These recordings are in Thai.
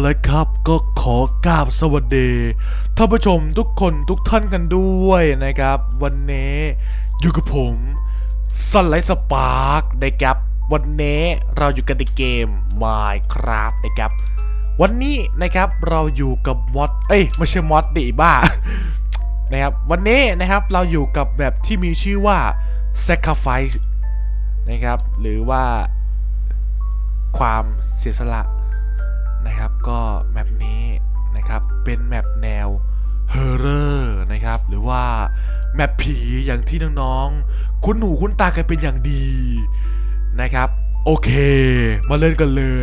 ละครับก็ขอกราบสวัสดีท่านผู้ชมทุกคนทุกท่านกันด้วยนะครับวันนี้อยู่กับผมซันไลท์สปาร์กนะครับวันนี้เราอยู่กันในเกม Minecraft นะครับวันนี้นะครับเราอยู่กับมอดไม่ใช่มอดดิบ้า นะครับวันนี้นะครับเราอยู่กับแบบที่มีชื่อว่า Sacrifice นะครับหรือว่าความเสียสละนะครับก็แมปนี้นะครับเป็นแมปแนวฮอร์เรอร์นะครับหรือว่าแมปผีอย่างที่น้องๆคุ้นหูคุ้นตากันเป็นอย่างดีนะครับโอเคมาเล่นกันเลย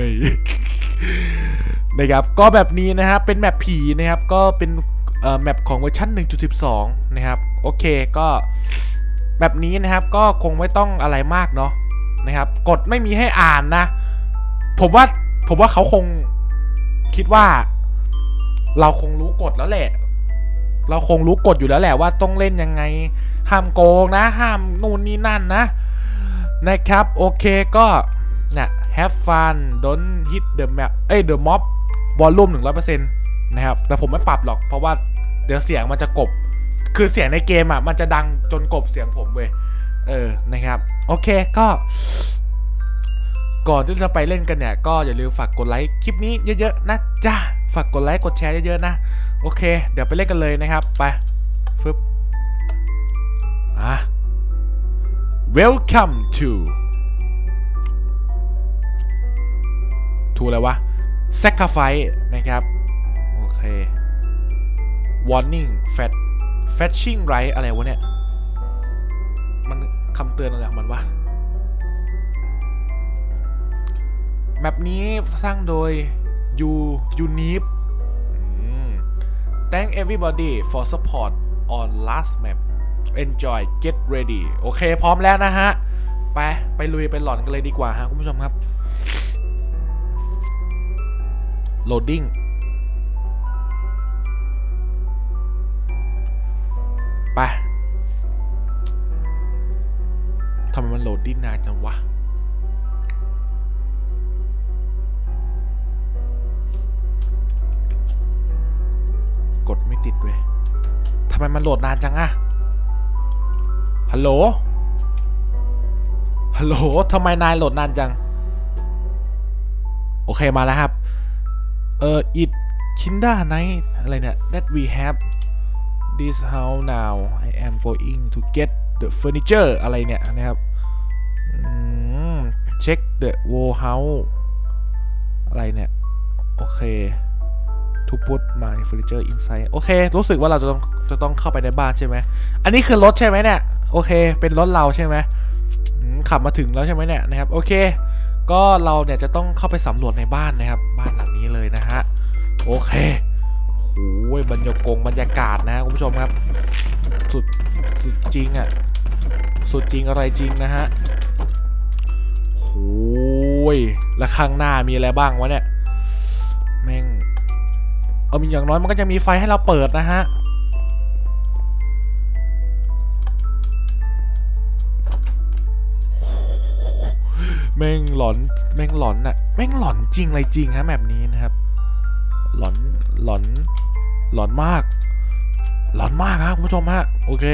นะครับก็แบบนี้นะครับเป็นแมปผีนะครับก็เป็นแมปของเวอร์ชัน 1.12 นะครับโอเคก็แบบนี้นะครับก็คงไม่ต้องอะไรมากเนาะนะครับกฎไม่มีให้อ่านนะผมว่าเขาคงคิดว่าเราคงรู้กฎแล้วแหละเราคงรู้กฎอยู่แล้วแหละว่าต้องเล่นยังไงห้ามโกงนะห้ามนู่นนี่นั่นนะครับโอเคก็เนี่ย have fun don't hit the map the mob volume 100% นะครับแต่ผมไม่ปรับหรอกเพราะว่าเดี๋ยวเสียงมันจะกบคือเสียงในเกมอ่ะมันจะดังจนกบเสียงผมเว้ยนะครับโอเคก็ก่อนที่จะไปเล่นกันเนี่ยก็อย่าลืมฝากกดไลค์คลิปนี้เยอะๆนะจ้าฝากกดไลค์กดแชร์เยอะๆนะโอเคเดี๋ยวไปเล่นกันเลยนะครับไปฟึบWelcome to อะไรวะ Sacrifice นะครับโอเค Warning Fetching Right อะไรวะเนี่ยมันคำเตือนอะไรของมันวะแมปนี้สร้างโดยUnip Thank everybody for support on last map Enjoy get ready โอเคพร้อมแล้วนะฮะไปลุยไปหลอนกันเลยดีกว่าฮะคุณผู้ชมครับ loading ไปทำไมมันโหลดดิ้นนานจังวะกดไม่ติดเว้ยทำไมมันโหลดนานจังอะฮัลโหลทำไมนายโหลดนานจังโอเคมาแล้วครับit kinda night อะไรเนี่ย that we have this house now I am going to get the furniture อะไรเนี่ยนะครับcheck the whole house อะไรเนี่ยโอเคto put my furniture inside โอเครู้สึกว่าเราจะต้องเข้าไปในบ้านใช่ไหมอันนี้คือรถใช่ไหมเนี่ยโอเคเป็นรถเราใช่ไหมขับมาถึงแล้วใช่ไหมเนี่ยนะครับโอเคก็เราเนี่ยจะต้องเข้าไปสำรวจในบ้านนะครับบ้านหลังนี้เลยนะฮะโอเคโอ้ยบรรยากาศนะคุณผู้ชมครับสุดจริงอ่ะสุดจริงอะไรจริงนะฮะโอ้ยแล้วข้างหน้ามีอะไรบ้างวะเนี่ยแม่งมีอย่างน้อยมันก็จะมีไฟให้เราเปิดนะฮะแม่งหลอนน่ะแม่งหลอนจริงอะไรจริงฮะแบบนี้นะครับหลอนมากครับคุณผู้ชมฮะโอเค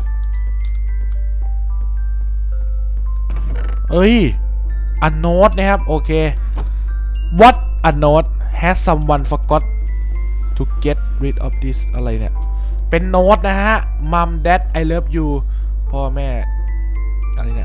a note นะครับโอเค what a note has someone forgot to get rid of this อะไรเนี่ยเป็นโน้ตนะฮะ mom dad I love you พ่อแม่อะไรเนี่ย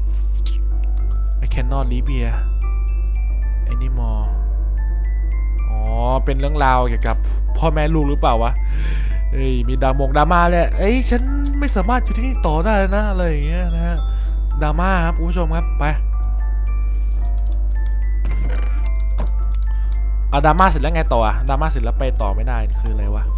I cannot live here anymore อ๋อเป็นเรื่องราวเกี่ยวกับพ่อแม่ลูกหรือเปล่าวะมีดราม่าเลยฉันไม่สามารถอยู่ที่นี่ต่อได้นะอะไรอย่างเงี้ยนะฮะดราม่าครับคุณผู้ชมครับไปดราม่าเสร็จแล้วไงต่อดราม่าเสร็จแล้วไปต่อไม่ได้คืออะไรวะ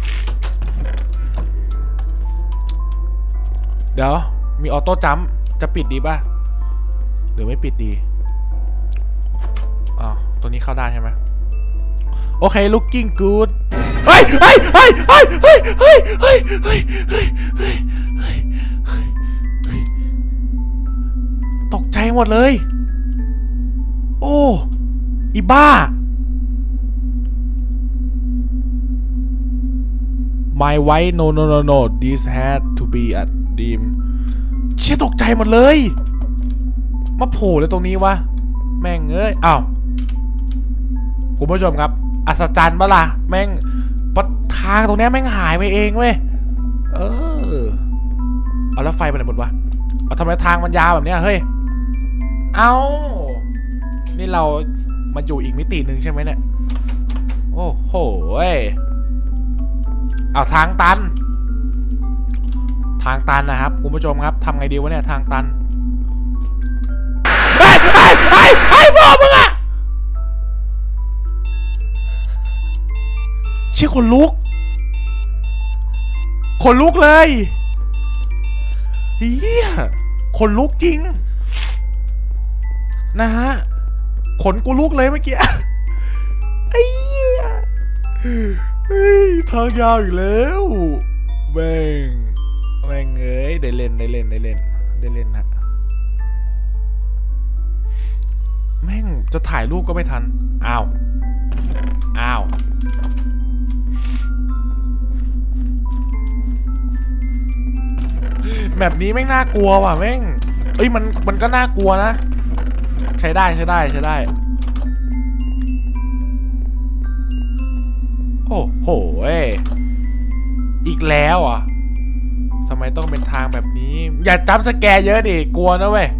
เดี๋ยวมีออโต้จัมป์จะปิดดีป่ะหรือไม่ปิดดีตัวนี้เข้าได้ใช่ไหมโอเค looking good ตกใจหมดเลยโอ้อีบ้า my wife no this had to be a dream เชี่ยตกใจหมดเลยมาโผล่เลยตรงนี้วะแม่งเอ้ยอ้าวคุณผู้ชมครับอัศจรรย์ปะล่ะแม่งทางตรงนี้แม่งหายไปเองเว้ยเอาแล้วไฟไปไหนหมดวะเอาทำไมทางมันยาวแบบเนี้ยเฮ้ยเอานี่เรามาอยู่อีกมิติหนึ่งใช่ไหมเนี่ยโอ้โหเอาทางตันนะครับคุณผู้ชมครับทำไงดีวะเนี่ยทางตันไอ้พ่อมึงอะเชี่ยขนลุกเลยเฮียขนลุกจริงนะฮะขนกูลุกเลยเมื่อกี้ไอ้เหี้ยทางยาวอีกแล้วแม่งเอ้ยได้เล่นฮะแม่งจะถ่ายรูปก็ไม่ทันอ้าวแบบนี้แม่งน่ากลัวว่ะแม่งเอ้ยมันก็น่ากลัวนะใช้ได้โอ้โหอีกแล้วอ่ะทำไมต้องเป็นทางแบบนี้อย่าจับสแกร์เยอะดิกลัวนะเว้ย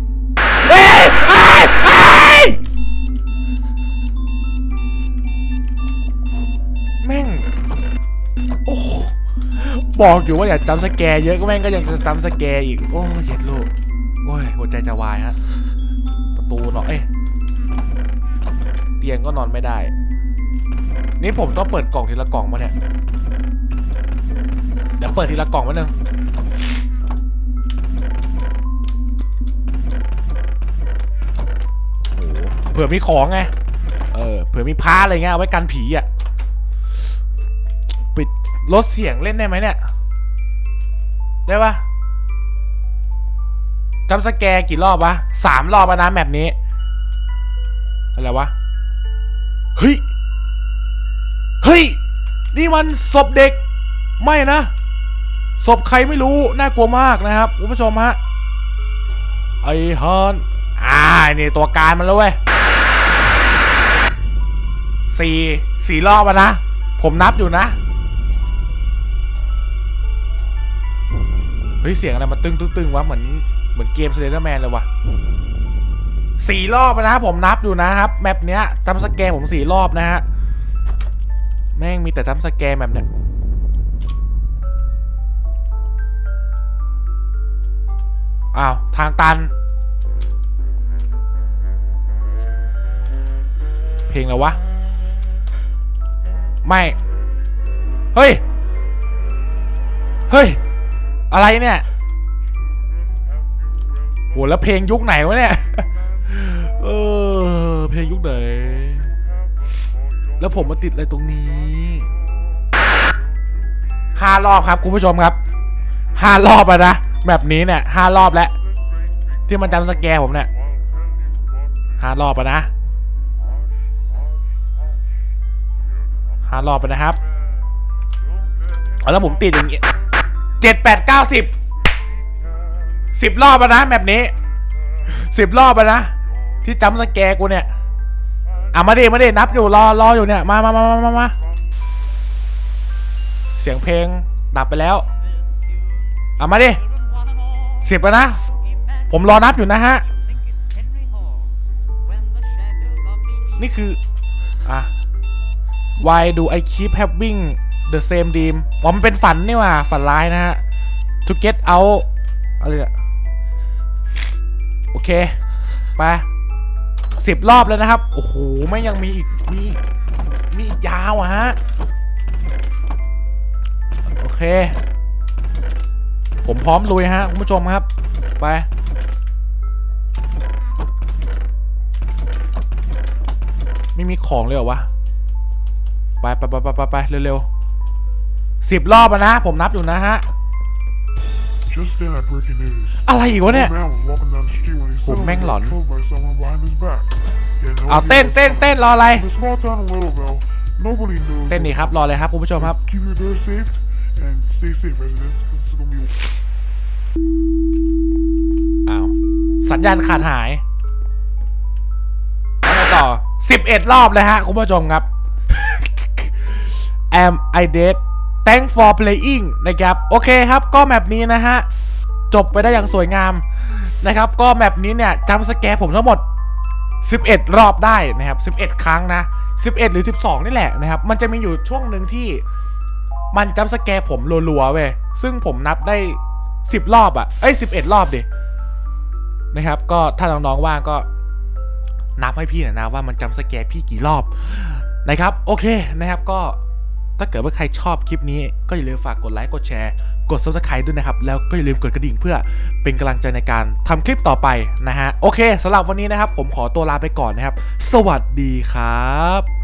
แม่งโอ้บอกอยู่ว่าอย่าจำสแกร์เยอะก็แม่งก็ยังจะจำสแกร์อีกโอ้เย็ดลูกโอ้ยหัวใจจะวายฮะประตูเนาะเตียงก็นอนไม่ได้นี่ผมต้องเปิดกล่องทีละกล่องมาเนี่ยเดี๋ยวเปิดทีละกล่องมาหนึ่งโอ้เผื่อมีของไงเผื่อมีพาอะไรเงี้ยเอาไว้กันผีอ่ะปิดลดเสียงเล่นได้ไหมเนี่ยได้ปะจำสแกร์กี่รอบวะ3 รอบนะแมปนี้อะไรวะเฮ้ยนี่มันศพเด็กไม่นะศพใครไม่รู้น่ากลัวมากนะครับคุณผู้ชมฮะไอ้ฮอนนี่ตัวการมันแล้วเว้ย4 รอบนะผมนับอยู่นะเฮ้ยเสียงอะไรมาตึงวะเหมือนเกมสเลเดอร์แมนเลยวะ4 รอบนะผมนับอยู่นะครับแมปเนี้ยจำสแกร์ผม4 รอบนะฮะแม่งมีแต่จำสแกร์แบบเนี้ยอ้าวทางตันเพลงแล้ววะไม่เฮ้ยอะไรเนี่ยโหแล้วเพลงยุคไหนวะเนี่ยเพลงยุคไหนแล้วผมมาติดอะไรตรงนี้5 รอบครับคุณผู้ชมครับ5 รอบนะแบบนี้เนี่ย5 รอบแล้วที่มันจำสแกร์ผมเนี่ย5 รอบนะ5 รอบนะครับแล้วผมติดอย่างเงี้ย7 8 9 10 รอบนะแบบนี้10 รอบนะที่จำสแกร์กูเนี่ยมาดินับอยู่รออยู่เนี่ยมาเสียงเพลงดับไปแล้วมาดิ10นะผมรอนับอยู่นะฮะนี่คือWhy do I keep having the same dream มันเป็นฝันนี่ว่าฝันร้ายนะฮะ to get out อะไรอะโอเคไป10 รอบแล้วนะครับโอ้โหไม่ยังมีอีกยาวฮะโอเคผมพร้อมลุยฮะคุณผู้ชมครับไปไม่มีของเลยเหรอวะไปเร็ว10 รอบนะผมนับอยู่นะฮะอะไรอีกวะเนี่ยผมแม่งหลอนเอาเต้นรออะไรเต้นนี่ครับรอเลยครับคุณผู้ชมครับอ้าวสัญญาณขาดหายแล้วต่อ11 รอบเลยฮะคุณผู้ชมครับ Am I dead Thanks for playing นะครับโอเคครับก็แมปนี้นะฮะจบไปได้อย่างสวยงามนะครับก็แมปนี้เนี่ยจำสแกร์ผมทั้งหมด11 รอบได้นะครับ11 ครั้งนะ11 หรือ 12นี่แหละนะครับมันจะมีอยู่ช่วงหนึ่งที่มันจำสแกร์ผมรัวๆเว้ยซึ่งผมนับได้10 รอบอ่ะ11 รอบดินะครับก็ถ้าน้องๆว่างก็นับให้พี่หน่อยนะว่ามันจำสแกร์พี่กี่รอบนะครับโอเคนะครับก็ถ้าเกิดว่าใครชอบคลิปนี้ก็อย่าลืมฝากกดไลค์กดแชร์กด Subscribe ด้วยนะครับแล้วก็อย่าลืมกดกระดิ่งเพื่อเป็นกำลังใจในการทำคลิปต่อไปนะฮะโอเคสำหรับวันนี้นะครับผมขอตัวลาไปก่อนนะครับสวัสดีครับ